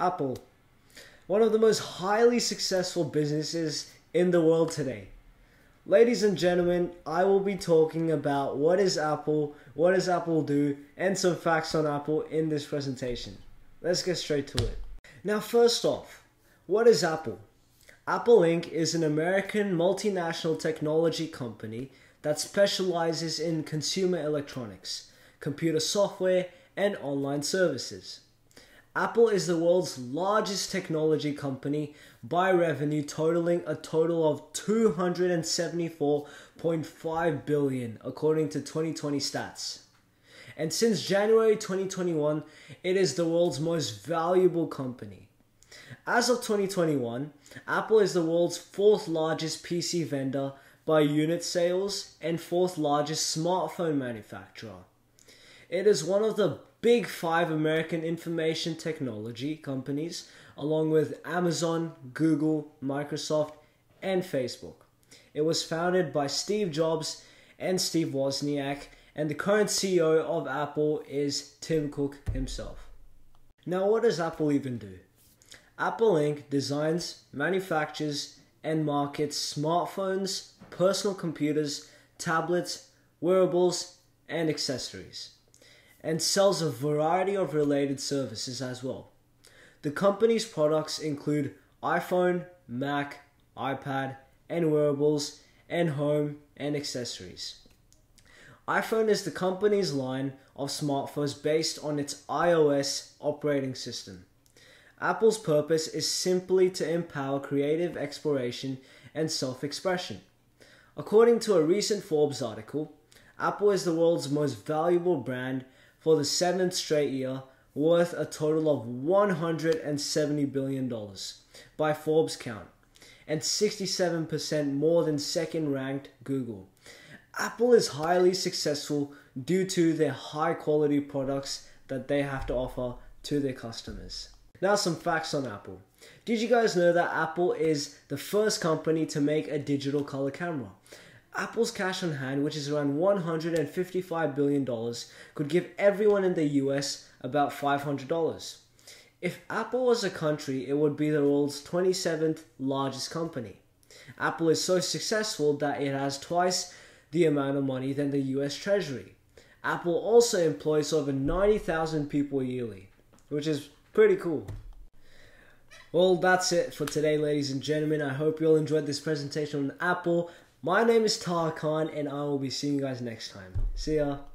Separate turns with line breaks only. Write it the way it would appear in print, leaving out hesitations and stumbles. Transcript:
Apple, one of the most highly successful businesses in the world today. Ladies and gentlemen, I will be talking about what is Apple do, and some facts on Apple in this presentation. Let's get straight to it. Now first off, what is Apple? Apple Inc. is an American multinational technology company that specializes in consumer electronics, computer software, and online services. Apple is the world's largest technology company by revenue, totaling a total of $274.5 billion according to 2020 stats. And since January 2021, it is the world's most valuable company. As of 2021, Apple is the world's fourth largest PC vendor by unit sales and fourth largest smartphone manufacturer. It is one of the big 5 American information technology companies, along with Amazon, Google, Microsoft, and Facebook. It was founded by Steve Jobs and Steve Wozniak, and the current CEO of Apple is Tim Cook himself. Now, what does Apple even do? Apple Inc. designs, manufactures, and markets smartphones, personal computers, tablets, wearables, and accessories, and sells a variety of related services as well. The company's products include iPhone, Mac, iPad, and wearables, and home and accessories. iPhone is the company's line of smartphones based on its iOS operating system. Apple's purpose is simply to empower creative exploration and self-expression. According to a recent Forbes article, Apple is the world's most valuable brand for the 7th straight year, worth a total of $170 billion by Forbes count, and 67% more than second-ranked Google. Apple is highly successful due to their high-quality products that they have to offer to their customers. Now some facts on Apple. Did you guys know that Apple is the first company to make a digital color camera? Apple's cash on hand, which is around $155 billion, could give everyone in the US about $500. If Apple was a country, it would be the world's 27th largest company. Apple is so successful that it has twice the amount of money than the US Treasury. Apple also employs over 90,000 people yearly, which is pretty cool. Well, that's it for today, ladies and gentlemen. I hope you all enjoyed this presentation on Apple. My name is Taha, and I will be seeing you guys next time. See ya.